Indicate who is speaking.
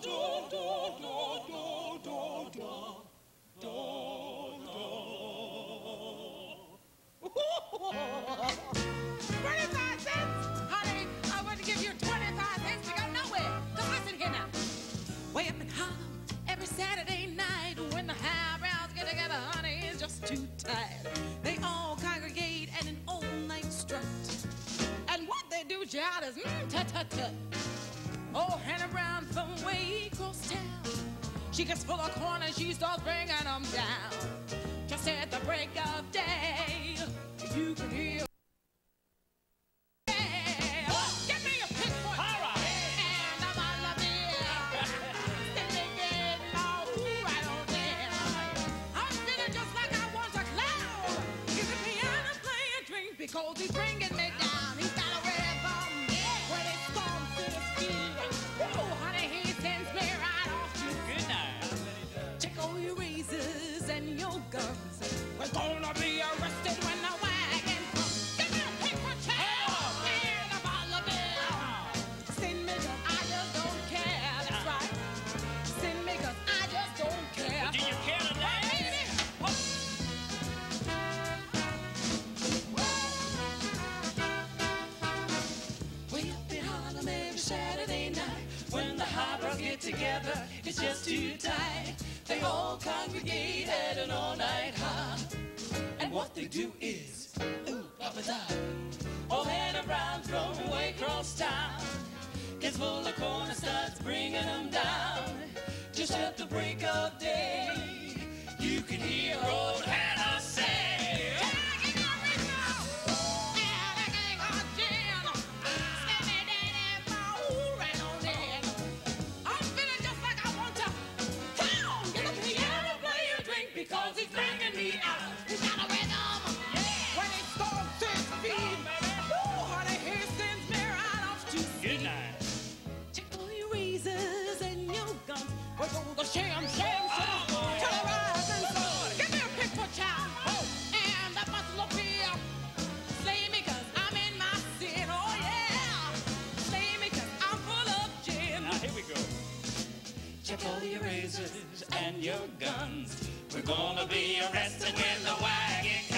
Speaker 1: Honey, I wouldn't give you 25 cents to go nowhere. Just listen here now. Way up in Harlem, every Saturday night, when the highbrows get together, honey, it's just too tight. They all congregate at an all-night strut. And what they do, child, is tut-tut-tut. Oh, Hannah Brown from way across town. She gets full of corn and she starts bringing them down. Just at the break of day, you can hear. Because he's bringing me down. He's got a rhythm when it storms to his feet. Oh, honey, he sends me right off to good night. Check all your razors and your guns. We're gonna be arrested when the wagon comes. Give me a paper towel and a bottle of beer. Send me 'cause I just don't care. That's right. Send me 'cause I just don't care.
Speaker 2: Do you care today?
Speaker 1: Saturday night, when the highbrows get together, it's just too tight. They all congregate at an all-night high. And what they do is, ooh, papa-da. Oh, Hannah Brown from way across town gets full of corn and starts bringing them down. Just at the break of day, you can hear old Hannah say, because he's bringing me out. He's got a rhythm when it storms to his feet. Oh, honey, he sends me right off to sleep.
Speaker 2: Good night.
Speaker 1: Check all your razors and your guns. We're going to sham till the rising sun. Give me a pick for child and a bottle of beer. Slay me 'cause I'm in my sin. Oh, yeah. Slay me 'cause I'm full of gin.
Speaker 2: Now, here we go.
Speaker 1: Check all your razors and your guns.
Speaker 2: We're gonna be arrested when the wagon comes.